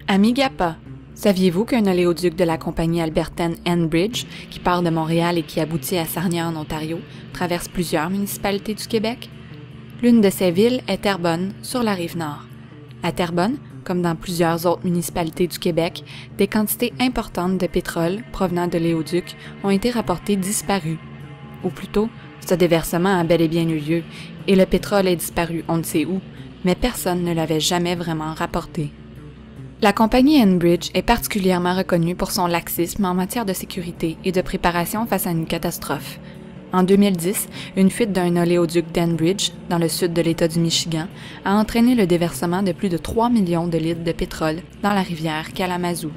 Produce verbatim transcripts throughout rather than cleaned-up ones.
Amis GAPA, saviez-vous qu'un oléoduc de la compagnie albertaine Enbridge, qui part de Montréal et qui aboutit à Sarnia en Ontario, traverse plusieurs municipalités du Québec? L'une de ces villes est Terrebonne, sur la rive nord. À Terrebonne, comme dans plusieurs autres municipalités du Québec, des quantités importantes de pétrole provenant de l'oléoduc ont été rapportées disparues. Ou plutôt, ce déversement a bel et bien eu lieu, et le pétrole est disparu on ne sait où, mais personne ne l'avait jamais vraiment rapporté. La compagnie Enbridge est particulièrement reconnue pour son laxisme en matière de sécurité et de préparation face à une catastrophe. En deux mille dix, une fuite d'un oléoduc d'Enbridge, dans le sud de l'État du Michigan, a entraîné le déversement de plus de trois millions de litres de pétrole dans la rivière Kalamazoo.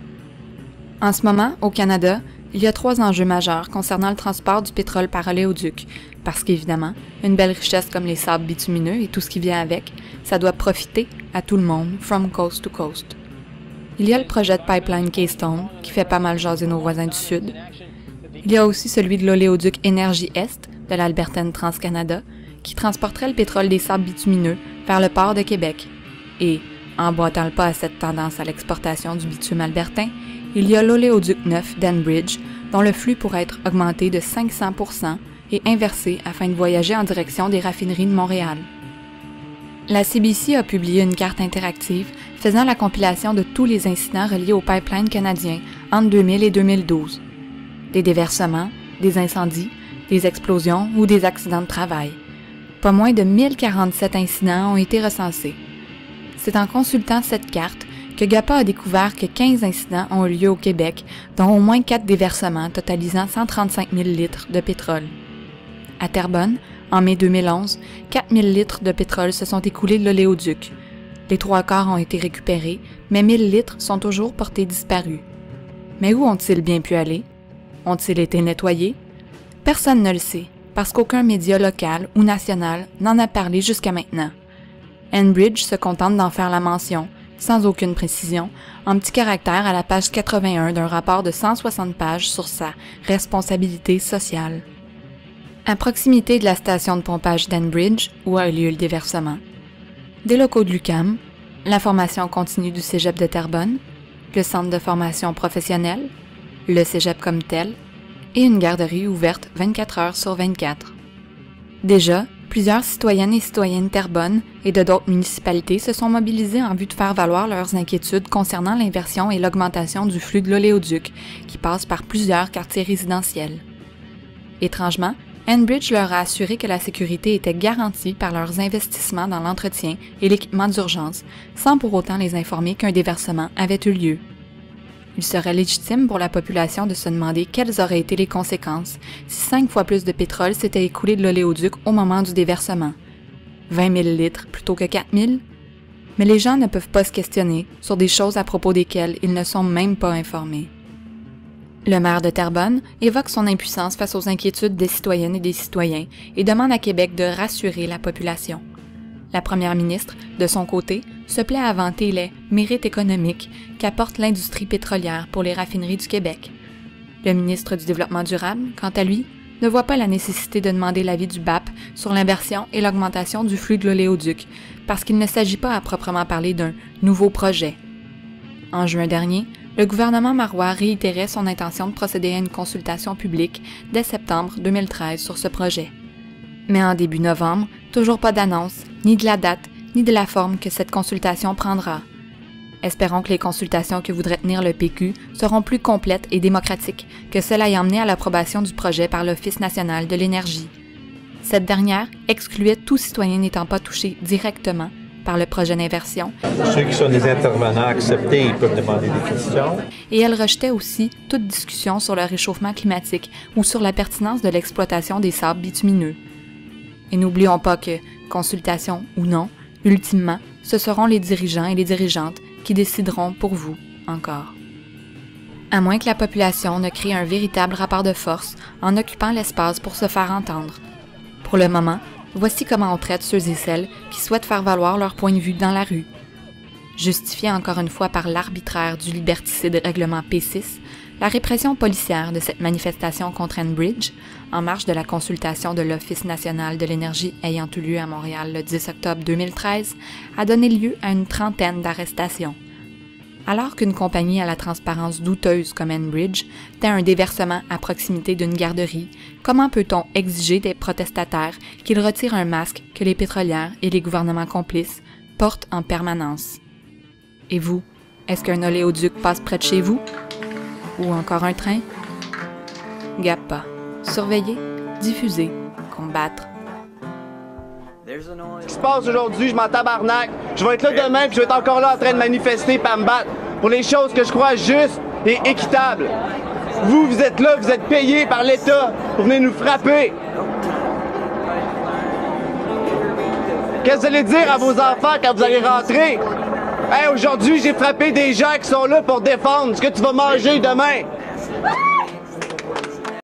En ce moment, au Canada, il y a trois enjeux majeurs concernant le transport du pétrole par oléoduc, parce qu'évidemment, une belle richesse comme les sables bitumineux et tout ce qui vient avec, ça doit profiter à tout le monde, from coast to coast. Il y a le projet de pipeline Keystone, qui fait pas mal jaser nos voisins du Sud. Il y a aussi celui de l'oléoduc Énergie Est, de l'Albertaine TransCanada, qui transporterait le pétrole des sables bitumineux vers le port de Québec. Et, emboîtant le pas à cette tendance à l'exportation du bitume albertain, il y a l'oléoduc neuf d'Enbridge, dont le flux pourrait être augmenté de cinq cents pour cent et inversé afin de voyager en direction des raffineries de Montréal. La C B C a publié une carte interactive faisant la compilation de tous les incidents reliés au pipeline canadien entre deux mille et deux mille douze. Des déversements, des incendies, des explosions ou des accidents de travail. Pas moins de mille quarante-sept incidents ont été recensés. C'est en consultant cette carte que GAPA a découvert que quinze incidents ont eu lieu au Québec, dont au moins quatre déversements totalisant cent trente-cinq mille litres de pétrole. À Terrebonne, en mai deux mille onze, quatre mille litres de pétrole se sont écoulés de l'oléoduc. Les trois quarts ont été récupérés, mais mille litres sont toujours portés disparus. Mais où ont-ils bien pu aller? Ont-ils été nettoyés? Personne ne le sait, parce qu'aucun média local ou national n'en a parlé jusqu'à maintenant. Enbridge se contente d'en faire la mention, sans aucune précision, en petits caractères à la page quatre-vingt-un d'un rapport de cent soixante pages sur sa responsabilité sociale. À proximité de la station de pompage d'Enbridge, où a eu lieu le déversement, des locaux de l'U Q A M, la formation continue du Cégep de Terrebonne, le centre de formation professionnelle, le Cégep comme tel, et une garderie ouverte vingt-quatre heures sur vingt-quatre. Déjà, plusieurs citoyennes et citoyens de Terrebonne et de d'autres municipalités se sont mobilisés en vue de faire valoir leurs inquiétudes concernant l'inversion et l'augmentation du flux de l'oléoduc, qui passe par plusieurs quartiers résidentiels. Étrangement, Enbridge leur a assuré que la sécurité était garantie par leurs investissements dans l'entretien et l'équipement d'urgence, sans pour autant les informer qu'un déversement avait eu lieu. Il serait légitime pour la population de se demander quelles auraient été les conséquences si cinq fois plus de pétrole s'était écoulé de l'oléoduc au moment du déversement. vingt mille litres plutôt que quatre mille? Mais les gens ne peuvent pas se questionner sur des choses à propos desquelles ils ne sont même pas informés. Le maire de Terrebonne évoque son impuissance face aux inquiétudes des citoyennes et des citoyens et demande à Québec de rassurer la population. La première ministre, de son côté, se plaît à vanter les mérites économiques qu'apporte l'industrie pétrolière pour les raffineries du Québec. Le ministre du Développement durable, quant à lui, ne voit pas la nécessité de demander l'avis du B A P sur l'inversion et l'augmentation du flux de l'oléoduc, parce qu'il ne s'agit pas à proprement parler d'un nouveau projet. En juin dernier, le gouvernement marois réitérait son intention de procéder à une consultation publique dès septembre deux mille treize sur ce projet. Mais en début novembre, toujours pas d'annonce, ni de la date, ni de la forme que cette consultation prendra. Espérons que les consultations que voudrait tenir le P Q seront plus complètes et démocratiques que celles ayant mené à l'approbation du projet par l'Office national de l'énergie. Cette dernière excluait tout citoyen n'étant pas touché directement par le projet d'inversion. Ceux qui sont des intervenants acceptés, ils peuvent demander des questions. Et elle rejetait aussi toute discussion sur le réchauffement climatique ou sur la pertinence de l'exploitation des sables bitumineux. Et n'oublions pas que, consultation ou non, ultimement, ce seront les dirigeants et les dirigeantes qui décideront pour vous encore. À moins que la population ne crée un véritable rapport de force en occupant l'espace pour se faire entendre. Pour le moment, voici comment on traite ceux et celles qui souhaitent faire valoir leur point de vue dans la rue. Justifié encore une fois par l'arbitraire du liberticide règlement P six, la répression policière de cette manifestation contre Enbridge, en marge de la consultation de l'Office national de l'énergie ayant eu lieu à Montréal le dix octobre deux mille treize, a donné lieu à une trentaine d'arrestations. Alors qu'une compagnie à la transparence douteuse comme Enbridge tend un déversement à proximité d'une garderie, comment peut-on exiger des protestataires qu'ils retirent un masque que les pétrolières et les gouvernements complices portent en permanence? Et vous, est-ce qu'un oléoduc passe près de chez vous? Ou encore un train? GAPA. Surveiller, diffuser, combattre. Ce qui se passe aujourd'hui, je m'en tabarnak. Je vais être là demain, puis je vais être encore là en train de manifester et me battre pour les choses que je crois justes et équitables. Vous, vous êtes là, vous êtes payés par l'État pour venir nous frapper. Qu'est-ce que vous allez dire à vos enfants quand vous allez rentrer? Hey, aujourd'hui, j'ai frappé des gens qui sont là pour défendre ce que tu vas manger demain.